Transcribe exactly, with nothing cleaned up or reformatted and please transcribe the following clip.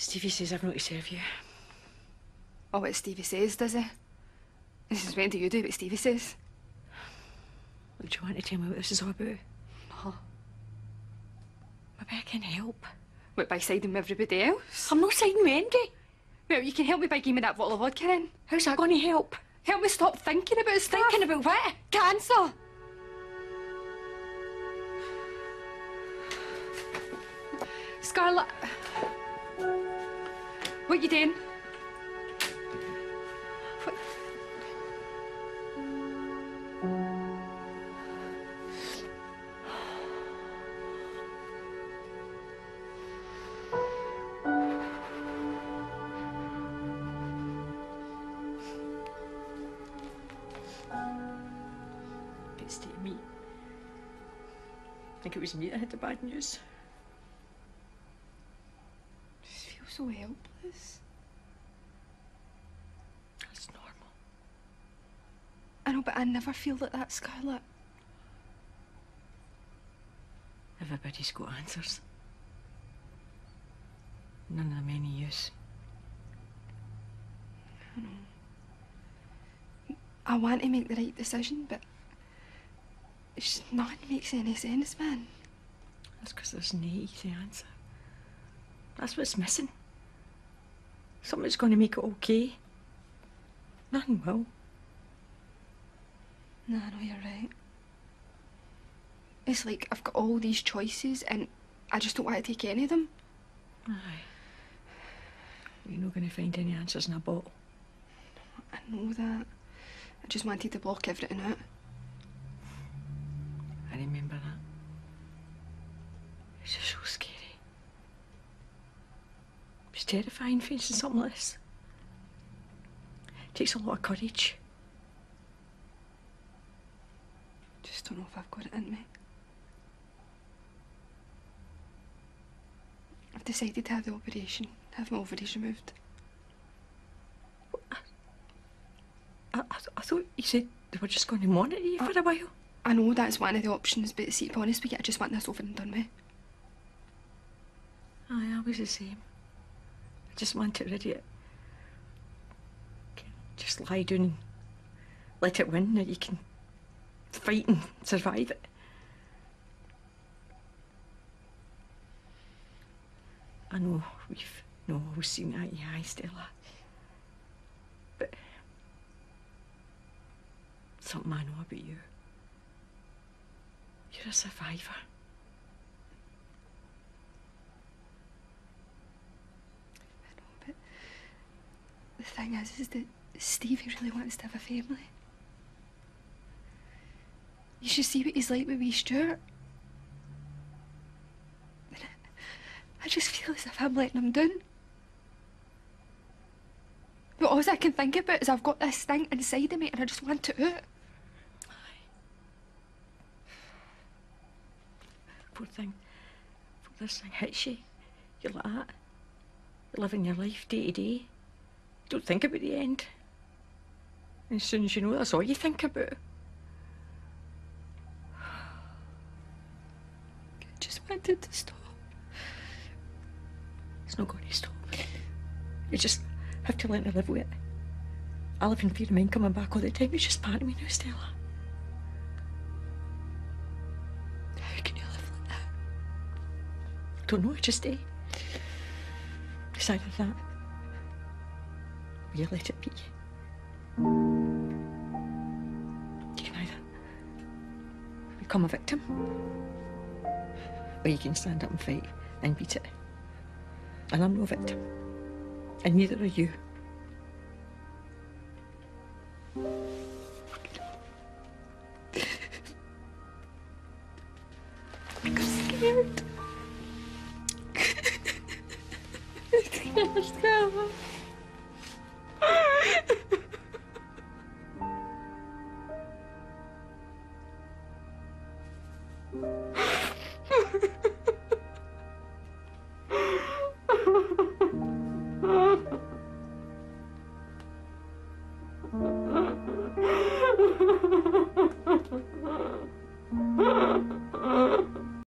Stevie says I've not to serve you. Oh, what Stevie says, does he? This is when do you do what Stevie says? Look, do you want to tell me what this is all about? No. Maybe I can help. What, by siding with everybody else? I'm not siding with Andy. Well, you can help me by giving me that bottle of vodka then. How's that going to help? Help me stop thinking about stuff. Thinking about what? Cancer. Scarlett. What you doing? What? It's to me. I think it was me that had the bad news. I just feel so helpless. That's normal. I know, but I never feel like that, Scarlett. Everybody's got answers. None of them any use. I know. I want to make the right decision, but it's just nothing makes any sense, man. That's because there's no easy answer. That's what's missing. Something's going to make it okay. Nothing will. No, I know you're right. It's like I've got all these choices and I just don't want to take any of them. Aye. You're not going to find any answers in a bottle. I know that. I just wanted to block everything out. I remember that. It's just so scary. It's terrifying facing something like this. It takes a lot of courage. Just don't know if I've got it in me. I've decided to have the operation, have my ovaries removed. I, I, I thought you said they were just going to monitor you I, for a while. I know that's one of the options, but see, to be honest with you, I just want this over and done with. Aye, I was the same. I just want it ready. Just lie down and let it win, that you can fight and survive it. I know we've not always seen eye to eye, Stella. But something I know about you. You're a survivor. I know, but the thing is, is that Stevie really wants to have a family. You should see what he's like with wee Stuart. I just feel as if I'm letting him down. But all I can think about is I've got this thing inside of me and I just want it out. Poor thing. Before this thing hits you, you're like that. You're living your life day to day. You don't think about the end. And as soon as you know, that's all you think about. I just wanted to stop. It's not going to stop. You just have to learn to live with it. I live in fear of mine coming back all the time. It's just part of me now, Stella. How can you live like that? I don't know, I just eh? Decided that. Will you let it be? You can either become a victim, or you can stand up and fight and beat it. And I'm no victim. And neither are you. I'm scared. I'm scared.